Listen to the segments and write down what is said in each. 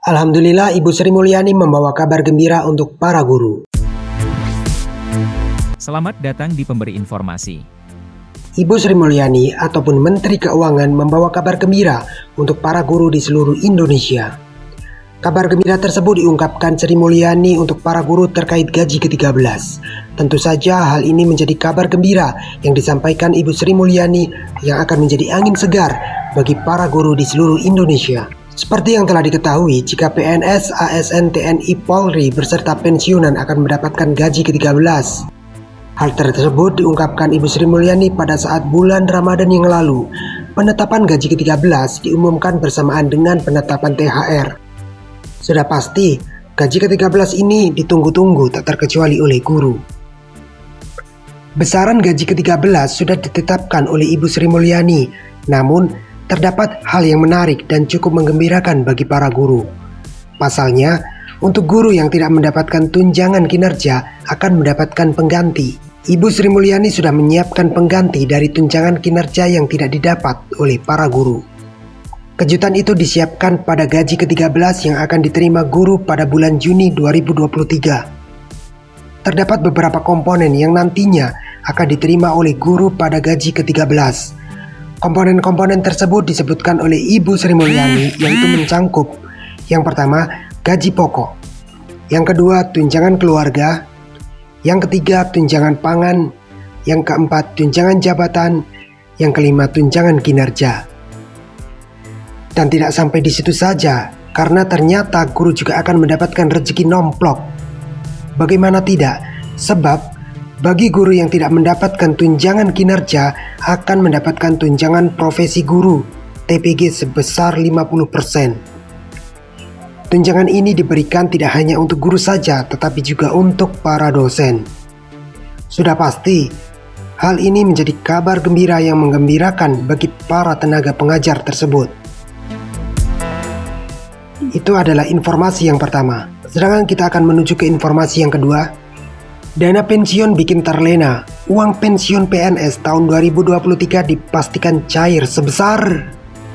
Alhamdulillah, Ibu Sri Mulyani membawa kabar gembira untuk para guru. Selamat datang di Pemberi Informasi. Ibu Sri Mulyani ataupun Menteri Keuangan membawa kabar gembira untuk para guru di seluruh Indonesia. Kabar gembira tersebut diungkapkan Sri Mulyani untuk para guru terkait gaji ke-13. Tentu saja hal ini menjadi kabar gembira yang disampaikan Ibu Sri Mulyani yang akan menjadi angin segar bagi para guru di seluruh Indonesia. Seperti yang telah diketahui, jika PNS, ASN, TNI, Polri beserta pensiunan akan mendapatkan gaji ke-13. Hal tersebut diungkapkan Ibu Sri Mulyani pada saat bulan Ramadan yang lalu. Penetapan gaji ke-13 diumumkan bersamaan dengan penetapan THR. Sudah pasti, gaji ke-13 ini ditunggu-tunggu tak terkecuali oleh guru. Besaran gaji ke-13 sudah ditetapkan oleh Ibu Sri Mulyani, namun terdapat hal yang menarik dan cukup menggembirakan bagi para guru. Pasalnya, untuk guru yang tidak mendapatkan tunjangan kinerja akan mendapatkan pengganti. Ibu Sri Mulyani sudah menyiapkan pengganti dari tunjangan kinerja yang tidak didapat oleh para guru. Kejutan itu disiapkan pada gaji ke-13 yang akan diterima guru pada bulan Juni 2023. Terdapat beberapa komponen yang nantinya akan diterima oleh guru pada gaji ke-13. Komponen-komponen tersebut disebutkan oleh Ibu Sri Mulyani, yaitu mencangkup yang pertama, gaji pokok, yang kedua, tunjangan keluarga, yang ketiga, tunjangan pangan, yang keempat, tunjangan jabatan, yang kelima, tunjangan kinerja. Dan tidak sampai di situ saja, karena ternyata guru juga akan mendapatkan rezeki nomplok. Bagaimana tidak? Sebab bagi guru yang tidak mendapatkan tunjangan kinerja akan mendapatkan tunjangan profesi guru TPG sebesar 50%. Tunjangan ini diberikan tidak hanya untuk guru saja, tetapi juga untuk para dosen. Sudah pasti, hal ini menjadi kabar gembira yang menggembirakan bagi para tenaga pengajar tersebut. Itu adalah informasi yang pertama. Sedangkan kita akan menuju ke informasi yang kedua. Dana pensiun bikin terlena. Uang pensiun PNS tahun 2023 dipastikan cair sebesar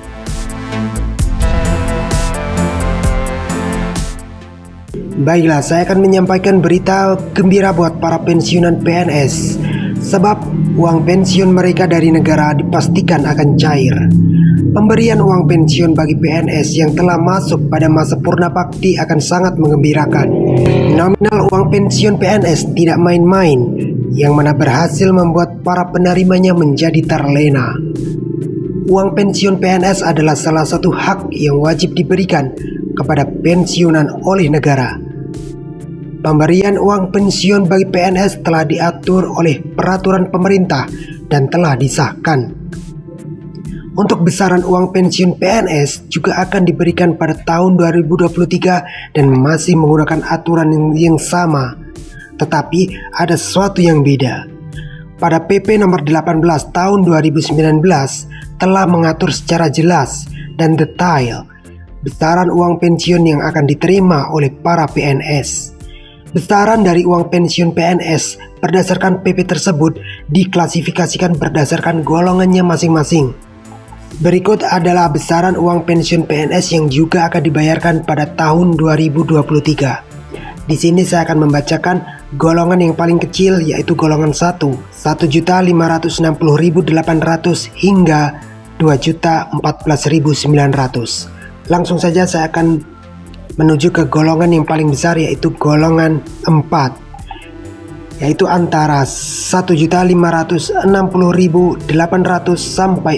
Baiklah, saya akan menyampaikan berita gembira buat para pensiunan PNS. Sebab uang pensiun mereka dari negara dipastikan akan cair. Pemberian uang pensiun bagi PNS yang telah masuk pada masa purna bakti akan sangat menggembirakan. Nominal uang pensiun PNS tidak main-main, yang mana berhasil membuat para penerimanya menjadi terlena. Uang pensiun PNS adalah salah satu hak yang wajib diberikan kepada pensiunan oleh negara. Pemberian uang pensiun bagi PNS telah diatur oleh peraturan pemerintah dan telah disahkan. Untuk besaran uang pensiun PNS juga akan diberikan pada tahun 2023 dan masih menggunakan aturan yang sama. Tetapi ada sesuatu yang beda. Pada PP nomor 18 tahun 2019 telah mengatur secara jelas dan detail besaran uang pensiun yang akan diterima oleh para PNS. Besaran dari uang pensiun PNS berdasarkan PP tersebut diklasifikasikan berdasarkan golongannya masing-masing. Berikut adalah besaran uang pensiun PNS yang juga akan dibayarkan pada tahun 2023. Di sini saya akan membacakan golongan yang paling kecil, yaitu golongan 1, 1.560.800 hingga 2.014.900. Langsung saja saya akan menuju ke golongan yang paling besar, yaitu golongan 4, yaitu antara 1.560.800 sampai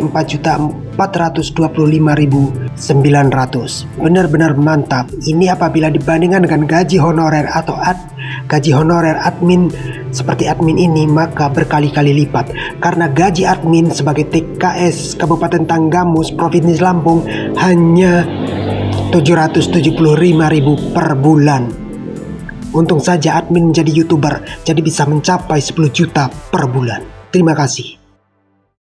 4.425.900. Benar-benar mantap. Ini apabila dibandingkan dengan gaji honorer atau gaji honorer admin seperti admin ini, maka berkali-kali lipat. Karena gaji admin sebagai TKS Kabupaten Tanggamus Provinsi Lampung hanya 775.000 per bulan. Untung saja admin menjadi YouTuber, jadi bisa mencapai 10 juta per bulan. Terima kasih.